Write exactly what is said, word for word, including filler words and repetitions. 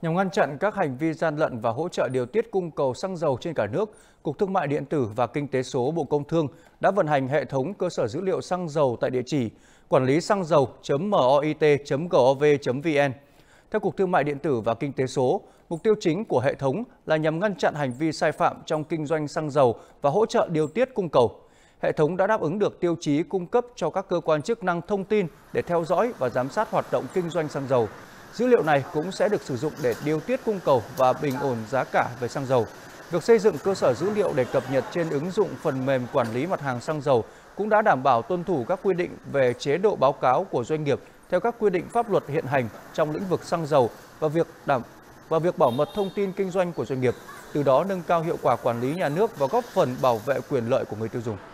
Nhằm ngăn chặn các hành vi gian lận và hỗ trợ điều tiết cung cầu xăng dầu trên cả nước, Cục Thương mại điện tử và Kinh tế số Bộ Công Thương đã vận hành hệ thống cơ sở dữ liệu xăng dầu tại địa chỉ quản lý xăng dầu.moit chấm gov chấm vn. Theo Cục Thương mại điện tử và Kinh tế số, mục tiêu chính của hệ thống là nhằm ngăn chặn hành vi sai phạm trong kinh doanh xăng dầu và hỗ trợ điều tiết cung cầu. Hệ thống đã đáp ứng được tiêu chí cung cấp cho các cơ quan chức năng thông tin để theo dõi và giám sát hoạt động kinh doanh xăng dầu. Dữ liệu này cũng sẽ được sử dụng để điều tiết cung cầu và bình ổn giá cả về xăng dầu. Việc xây dựng cơ sở dữ liệu để cập nhật trên ứng dụng phần mềm quản lý mặt hàng xăng dầu cũng đã đảm bảo tuân thủ các quy định về chế độ báo cáo của doanh nghiệp theo các quy định pháp luật hiện hành trong lĩnh vực xăng dầu và việc đảm và việc bảo mật thông tin kinh doanh của doanh nghiệp, từ đó nâng cao hiệu quả quản lý nhà nước và góp phần bảo vệ quyền lợi của người tiêu dùng.